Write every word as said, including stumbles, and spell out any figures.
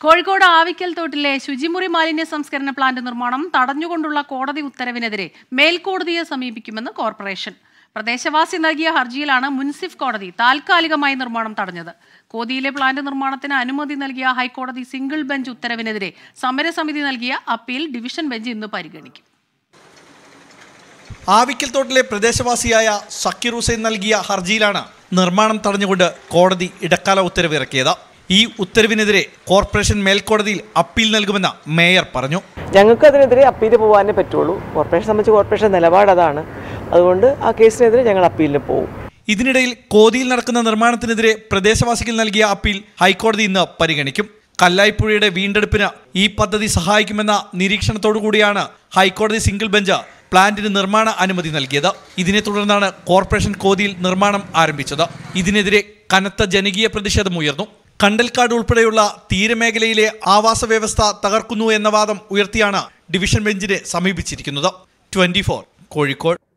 കോഴിക്കോട് ആവിക്കൽ തോട്ടിലെ ശുചിമുറി മാലിന്യ സംസ്കരണ പ്ലാന്റ് നിർമ്മാണം തടഞ്ഞുകൊണ്ടുള്ള കോടതി ഉത്തരവിനെതിരെ മേൽക്കോടതിയെ സമീപിക്കുമെന്ന് കോർപ്പറേഷൻ. പ്രദേശവാസി നൽകിയ ഹർജിയിലാണ് മുൻസിഫ് കോടതി താൽക്കാലികമായി നിർമ്മാണം തടഞ്ഞത്. കോതിയിലെ പ്ലാന്റ് നിർമ്മാണത്തിന് അനുമതി നൽകിയ ഹൈക്കോടതി സിംഗിൾ ബെഞ്ച് ഉത്തരവിനെതിരെ സമരസമിതി നൽകിയ അപ്പീൽ ഡിവിഷൻ ബെഞ്ച് ഇന്ന് പരിഗണിക്കും. ആവിക്കൽ തോട്ടിലെ പ്രദേശവാസിയായ സക്കീർ ഹുസൈൻ നൽകിയ ഹർജിയിലാണ് നിർമ്മാണം തടഞ്ഞുകൊണ്ട് കോടതി ഇടക്കാല ഉത്തരവിറക്കിയത്. ഈ ഉത്തരവിനെതിരെ കോർപ്പറേഷൻ മേൽക്കോടതിയിൽ അപ്പീൽ നൽകുമെന്ന് മേയർ പറഞ്ഞു. ഞങ്ങൾക്ക് അതിനെതിരെ അപ്പീൽ പോകാനേ പറ്റുള്ളൂ. കോർപ്പറേഷൻ സംബന്ധിച്ച് കോർപ്പറേഷൻ നിലപാട് അതാണ്. അതുകൊണ്ട് ആ കേസിനെതിരെ ഞങ്ങൾ അപ്പീലിന് പോകും. ഇതിനിടയിൽ കോതിയിൽ നടക്കുന്ന നിർമ്മാണത്തിനെതിരെ പ്രദേശവാസികൾ നൽകിയ അപ്പീൽ ഹൈക്കോടതി ഇന്ന് പരിഗണിക്കും. കല്ലായിപ്പുഴയുടെ വീണ്ടെടുപ്പിന് ഈ പദ്ധതി സഹായിക്കുമെന്ന നിരീക്ഷണത്തോടുകൂടിയാണ് ഹൈക്കോടതി സിംഗിൾ ബെഞ്ച് പ്ലാന്റിന് നിർമ്മാണ അനുമതി നൽകിയത്. ഇതിനെ തുടർന്നാണ് കോർപ്പറേഷൻ കോതിയിൽ നിർമ്മാണം ആരംഭിച്ചത്. ഇതിനെതിരെ കനത്ത ജനകീയ പ്രതിഷേധം ഉയർന്നു. കണ്ടൽക്കാട് ഉൾപ്പെടെയുള്ള തീരമേഖലയിലെ ആവാസ വ്യവസ്ഥ തകർക്കുന്നു എന്ന വാദം ഉയർത്തിയാണ് ഡിവിഷൻ ബെഞ്ചിനെ സമീപിച്ചിരിക്കുന്നത്. Twenty four Kozhikode.